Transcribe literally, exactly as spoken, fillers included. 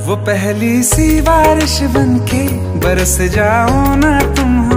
वो पहली सी बारिश बनके बरस जाओ ना तुम